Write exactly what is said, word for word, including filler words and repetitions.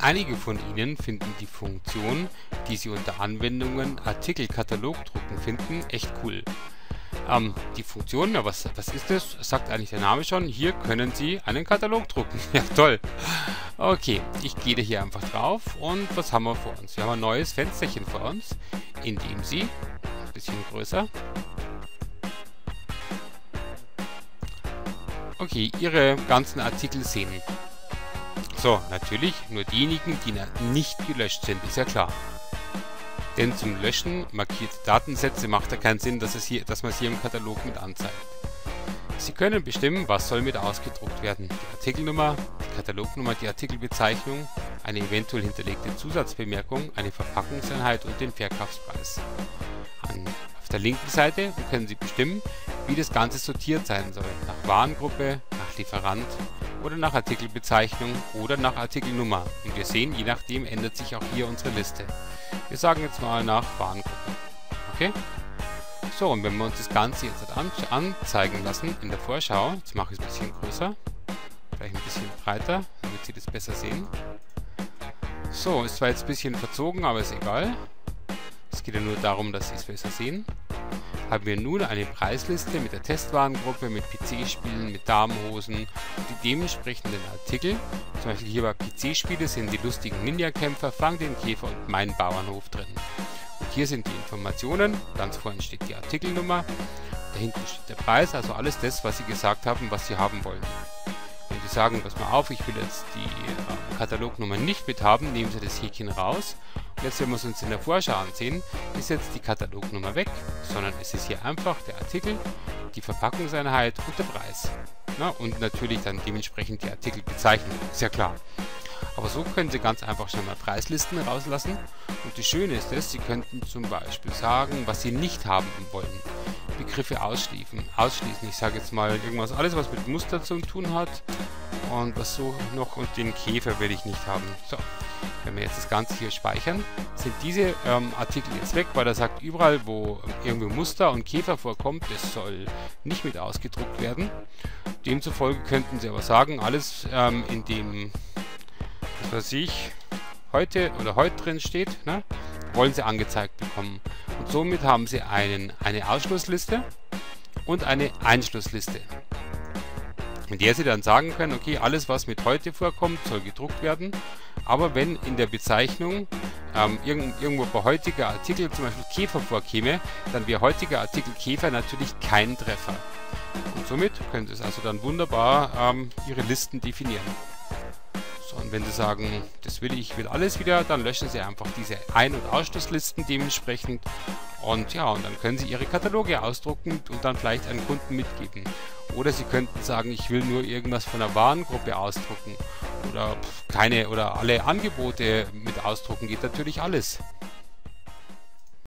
Einige von Ihnen finden die Funktion, die Sie unter Anwendungen Artikelkatalog drucken finden, echt cool. Ähm, die Funktion, ja, was, was ist das? Sagt eigentlich der Name schon. Hier können Sie einen Katalog drucken. Ja, toll. Okay, ich gehe da hier einfach drauf und was haben wir vor uns? Wir haben ein neues Fensterchen vor uns, in dem Sie, ein bisschen größer, okay, Ihre ganzen Artikel sehen. So, natürlich nur diejenigen, die nicht gelöscht sind, ist ja klar. Denn zum Löschen markierte Datensätze macht ja keinen Sinn, dass, es hier, dass man es hier im Katalog mit anzeigt. Sie können bestimmen, was soll mit ausgedruckt werden. Die Artikelnummer, die Katalognummer, die Artikelbezeichnung, eine eventuell hinterlegte Zusatzbemerkung, eine Verpackungseinheit und den Verkaufspreis. An, auf der linken Seite können Sie bestimmen, wie das Ganze sortiert sein soll. Nach Warengruppe, nach Lieferant oder nach Artikelbezeichnung oder nach Artikelnummer. Und wir sehen, je nachdem ändert sich auch hier unsere Liste. Wir sagen jetzt mal nach Warengruppe. Okay? So, und wenn wir uns das Ganze jetzt an anzeigen lassen in der Vorschau, jetzt mache ich es ein bisschen größer, vielleicht ein bisschen breiter, damit Sie das besser sehen. So, ist zwar jetzt ein bisschen verzogen, aber ist egal. Es geht ja nur darum, dass Sie es besser sehen. Haben wir nun eine Preisliste mit der Testwarengruppe, mit P C-Spielen, mit Damenhosen und die dementsprechenden Artikel. Zum Beispiel hier bei P C-Spiele sind die lustigen Ninja-Kämpfer, Fang den Käfer und Mein Bauernhof drin. Und hier sind die Informationen, ganz vorne steht die Artikelnummer, dahinter steht der Preis, also alles das, was Sie gesagt haben, was Sie haben wollen. Wenn Sie sagen, pass mal auf, ich will jetzt die äh, Katalognummer nicht mit haben, nehmen Sie das Häkchen raus. Und jetzt, wenn wir es uns in der Vorschau ansehen, ist jetzt die Katalognummer weg, sondern es ist hier einfach der Artikel, die Verpackungseinheit und der Preis. Na, und natürlich dann dementsprechend die Artikelbezeichnung, ist ja klar. Aber so können Sie ganz einfach schon mal Preislisten rauslassen. Und das Schöne ist es, Sie könnten zum Beispiel sagen, was Sie nicht haben wollen. Begriffe ausschließen. ausschließen. Ich sage jetzt mal irgendwas, alles was mit Muster zu tun hat. Und was so noch, und den Käfer will ich nicht haben. So, wenn wir jetzt das Ganze hier speichern, sind diese ähm, Artikel jetzt weg, weil er sagt, überall wo irgendwie Muster und Käfer vorkommt, das soll nicht mit ausgedruckt werden. Demzufolge könnten Sie aber sagen, alles ähm, in dem, was weiß ich, heute oder heute drin steht, ne, wollen Sie angezeigt bekommen. Und somit haben Sie einen, eine Ausschlussliste und eine Einschlussliste, in der Sie dann sagen können, okay, alles was mit heute vorkommt, soll gedruckt werden. Aber wenn in der Bezeichnung ähm, irgend, irgendwo bei heutiger Artikel zum Beispiel Käfer vorkäme, dann wäre heutiger Artikel Käfer natürlich kein Treffer. Und somit können Sie es also dann wunderbar ähm, Ihre Listen definieren. So, und wenn Sie sagen, das will ich, will alles wieder, dann löschen Sie einfach diese Ein- und Ausschlusslisten dementsprechend. Und ja, und dann können Sie Ihre Kataloge ausdrucken und dann vielleicht einen Kunden mitgeben. Oder Sie könnten sagen, ich will nur irgendwas von der Warengruppe ausdrucken. Oder keine oder alle Angebote mit ausdrucken, geht natürlich alles.